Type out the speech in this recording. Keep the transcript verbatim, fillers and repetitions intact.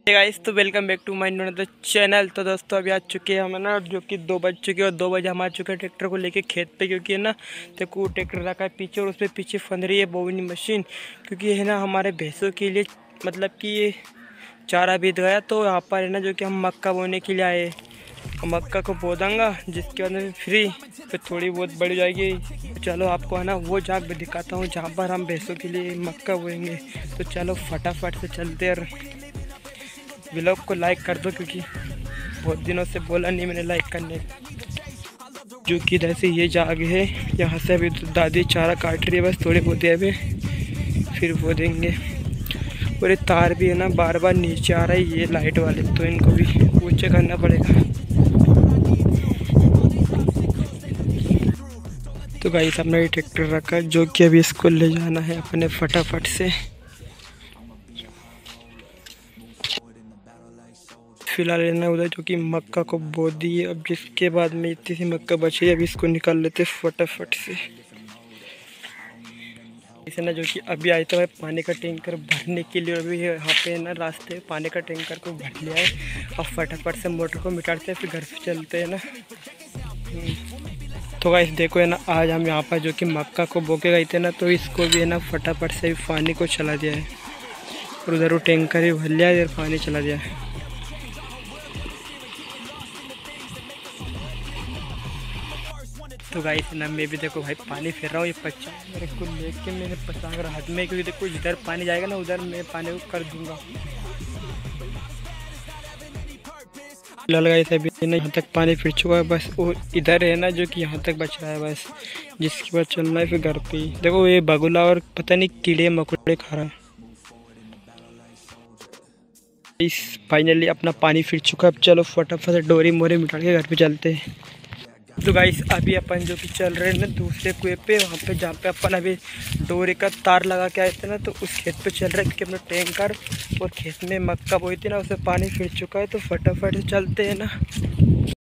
Guys, तो welcome back to my new channel. तो दोस्तों अभी आ चुके हैं हम ना, जो कि दो बज चुके हैं और दो बजे हम आ चुके हैं ट्रैक्टर को लेके खेत पे, क्योंकि है ना देखो ट्रैक्टर रखा है पीछे और उस पर पीछे फंद रही है बोवनी मशीन, क्योंकि है ना हमारे भैंसों के लिए मतलब कि ये चारा बीत गया। तो यहाँ पर है ना जो कि हम मक्का बोने के लिए आए, मक्का को बो दूँगा जिसके बाद में फ्री फिर थोड़ी बहुत बढ़ जाएगी। तो चलो आपको है ना वो जाग भी दिखाता हूँ जहाँ पर हम भैंसों के लिए मक्का बोएंगे। तो चलो फटाफट से चलते और व्लॉग को लाइक कर दो, क्योंकि बहुत दिनों से बोला नहीं मैंने लाइक करने। जो कि इधर से ये जाग है, यहाँ से अभी तो दादी चारा काट रही है, बस थोड़ी बहुत है अभी फिर वो देंगे। और ये तार भी है ना बार बार नीचे आ रहा है, ये लाइट वाले, तो इनको भी ऊंचे करना पड़ेगा। तो गाइस अपना ये ट्रैक्टर रखा है, जो कि अभी इसको ले जाना है अपने फटाफट से। फिलहाल लेना उधर जो कि मक्का को बो दी है, अब जिसके बाद में इतनी सी मक्का बची है, अभी इसको निकाल लेते फटाफट से। इसे ना जो कि अभी आए तो है पानी का टैंकर भरने के लिए, अभी यहाँ पे ना रास्ते में पानी का टैंकर को भर लिया है और फटाफट से मोटर को मिटाते हैं, फिर घर से चलते हैं ना। तो गाइस देखो है ना, आज हम यहाँ पर जो कि मक्का को बो के गए थे ना, तो इसको भी है ना फटाफट से पानी को चला दिया है और उधर वो टैंकर भी भर लिया है, इधर पानी चला दिया है। तो गाइस ना मैं भी देखो भाई पानी फेर रहा हूँ, ये पच्चा मेरे को लेके मैंने पचांग रहा हाथ में, क्योंकि देखो जिधर पानी जाएगा ना उधर मैं पानी को कर दूंगा। फिलहाल गाइस अभी ना यहाँ तक पानी फिर चुका है बस, और इधर है ना जो कि यहाँ तक बच रहा है बस, जिसके बाद चलना है फिर घर पे ही। देखो ये बगुला और पता नहीं कीड़े मकोड़े खा रहा है। इस फाइनली अपना पानी फिर चुका है, अब चलो फटाफट से डोरी मोरी मिटा के घर पे चलते हैं। तो गाइस अभी अपन जो कि चल रहे हैं ना दूसरे कुएं पे, वहाँ पे जहाँ पे अपन अभी डोरे का तार लगा के आए थे ना, तो उस खेत पे चल रहे हैं, क्योंकि अपना टैंकर और खेत में मक्का बोई थी ना, उसमें पानी फिर चुका है। तो फटाफट से चलते हैं ना।